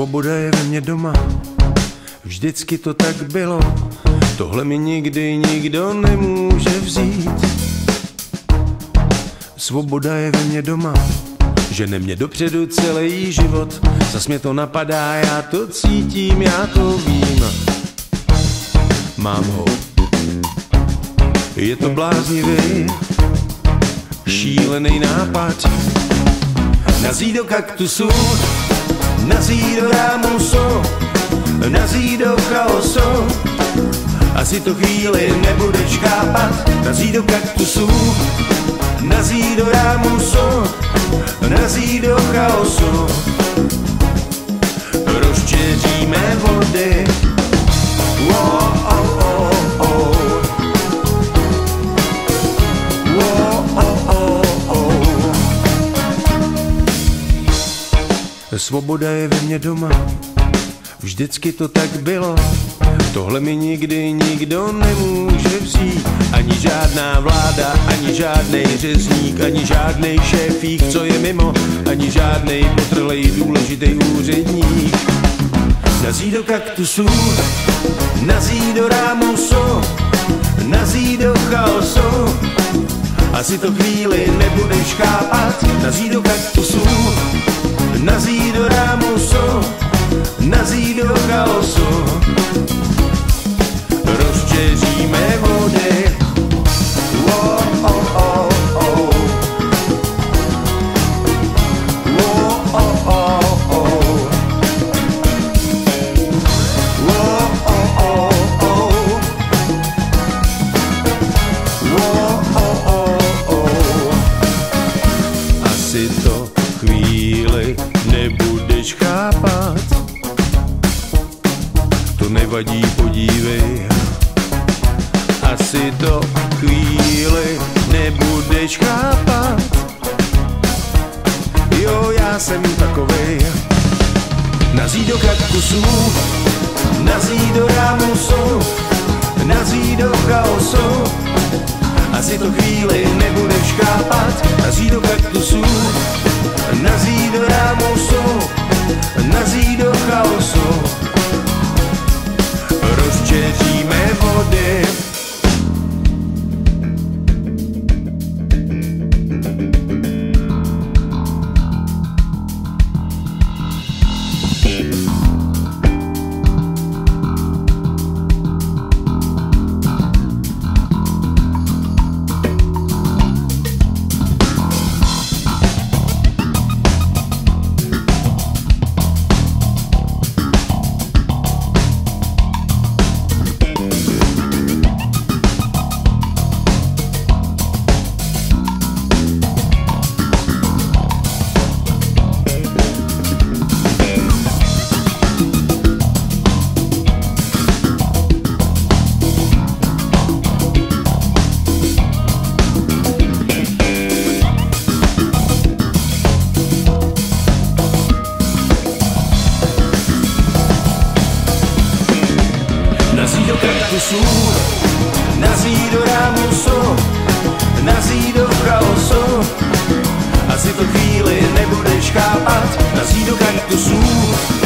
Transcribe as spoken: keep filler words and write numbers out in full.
Svoboda je ve mně doma, vždycky to tak bylo. Tohle mi nikdy nikdo nemůže vzít. Svoboda je ve mně doma, žene mě dopředu celý život. Zas mě to napadá, já to cítím, já to vím. Mám ho, je to bláznivý, šílený nápad. Nazí do kaktusu, nazí do rámusu, nazí do chaosu. Asi to chvíli nebudeš chápat. Nazí do kaktusu, nazí do rámusu, nazí do chaosu. Rozčeříme vody. Oh, oh, oh, oh. Oh, oh, oh, oh. Svoboda je ve mně doma, vždycky to tak bylo. Tohle mi nikdy nikdo nemůže vzít. Ani žádná vláda, ani žádnej řezník, ani žádnej šéfík, co je mimo, ani žádnej potrlej důležitý úředník. Nazí do kaktusu, nazí do rámusu, nazí do chaosu. Asi to chvíli nebudeš chápat. Nazí do kaktusu, nazí do rámusu, nazí do chaosu. Rozčeříme vody. Oh, oh, oh, oh. Oh, oh, oh, oh. Oh, oh, oh, oh. Oh, oh, oh, oh. Asi to chvíli nebudeš chápat. To nevadí, podívej. Asi to chvíli nebudeš chápat. Jo, já jsem takovej. Nazí do kaktusu, nazí do rámusu, nazí do chaosu. Asi to chvíli nebudeš chápat. Nazí do kaktusu, nazí do rámusu, nazí do chaosu. Rozčeříme vody. Nazí do kaktusu, nazí do rámusu, nazí do chaosu. Asi to chvíli nebudeš chápat. Nazí do kaktusu,